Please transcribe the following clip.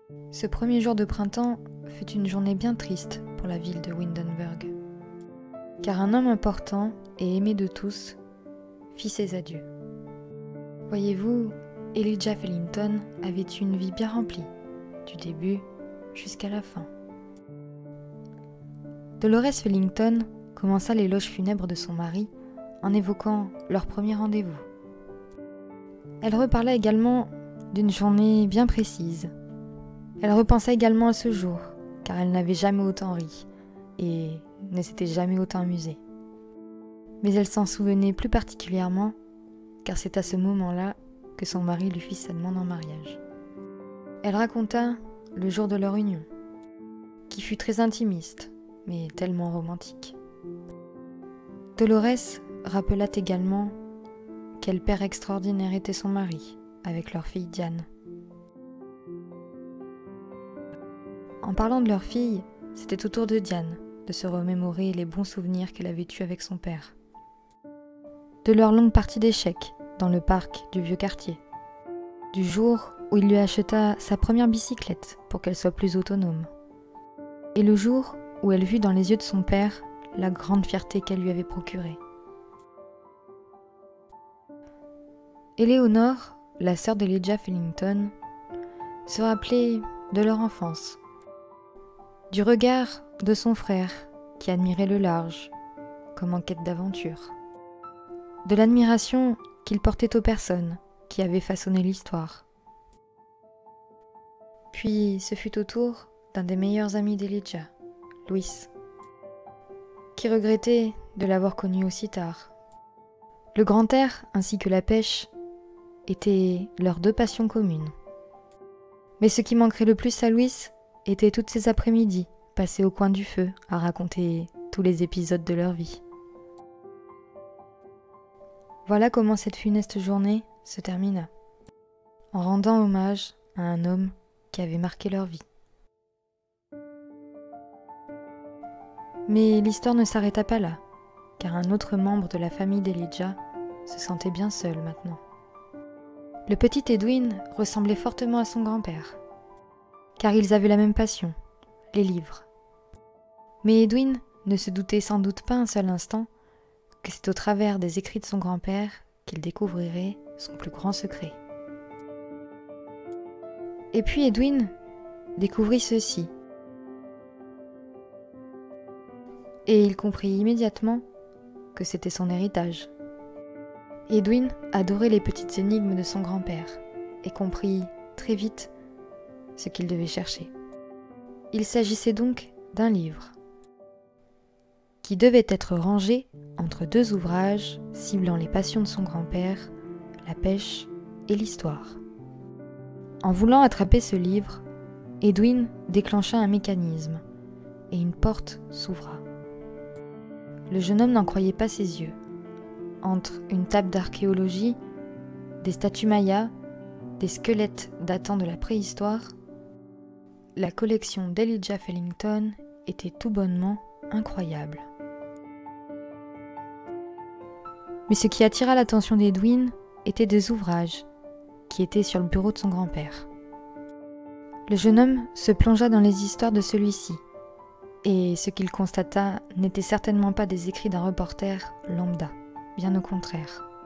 Ce premier jour de printemps fut une journée bien triste pour la ville de Windenburg, car un homme important et aimé de tous fit ses adieux. Voyez-vous, Elijah Fellington avait eu une vie bien remplie, du début jusqu'à la fin. Dolores Fellington commença l'éloge funèbre de son mari en évoquant leur premier rendez-vous. Elle reparla également d'une journée bien précise. Elle repensa également à ce jour, car elle n'avait jamais autant ri et ne s'était jamais autant amusée. Mais elle s'en souvenait plus particulièrement, car c'est à ce moment-là que son mari lui fit sa demande en mariage. Elle raconta le jour de leur union, qui fut très intimiste, mais tellement romantique. Dolores rappela également quel père extraordinaire était son mari, avec leur fille Diane. En parlant de leur fille, c'était au tour de Diane de se remémorer les bons souvenirs qu'elle avait eus avec son père. De leur longue partie d'échecs dans le parc du vieux quartier. Du jour où il lui acheta sa première bicyclette pour qu'elle soit plus autonome. Et le jour où elle vit dans les yeux de son père la grande fierté qu'elle lui avait procurée. Éléonore, la sœur d'Elijah Fellington, se rappelait de leur enfance, du regard de son frère qui admirait le large, comme en quête d'aventure, de l'admiration qu'il portait aux personnes qui avaient façonné l'histoire. Puis ce fut au tour d'un des meilleurs amis d'Elijah, Louis, qui regrettait de l'avoir connu aussi tard. Le grand air ainsi que la pêche étaient leurs deux passions communes. Mais ce qui manquerait le plus à Louis étaient toutes ces après-midi passées au coin du feu à raconter tous les épisodes de leur vie. Voilà comment cette funeste journée se termina, en rendant hommage à un homme qui avait marqué leur vie. Mais l'histoire ne s'arrêta pas là, car un autre membre de la famille d'Elijah se sentait bien seul maintenant. Le petit Edwin ressemblait fortement à son grand-père, car ils avaient la même passion, les livres. Mais Edwin ne se doutait sans doute pas un seul instant que c'est au travers des écrits de son grand-père qu'il découvrirait son plus grand secret. Et puis Edwin découvrit ceci. Et il comprit immédiatement que c'était son héritage. Edwin adorait les petites énigmes de son grand-père et comprit très vite ce qu'il devait chercher. Il s'agissait donc d'un livre qui devait être rangé entre deux ouvrages ciblant les passions de son grand-père, la pêche et l'histoire. En voulant attraper ce livre, Edwin déclencha un mécanisme et une porte s'ouvra. Le jeune homme n'en croyait pas ses yeux. Entre une table d'archéologie, des statues mayas, des squelettes datant de la préhistoire, la collection d'Elijah Fellington était tout bonnement incroyable. Mais ce qui attira l'attention d'Edwin étaient des ouvrages qui étaient sur le bureau de son grand-père. Le jeune homme se plongea dans les histoires de celui-ci, et ce qu'il constata n'était certainement pas des écrits d'un reporter lambda, bien au contraire.